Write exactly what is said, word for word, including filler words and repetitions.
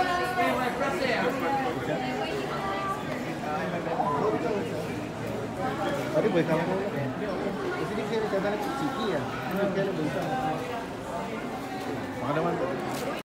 Tadi boleh kamu di sini kira kira ciki ya, ini kira besar. Mana mana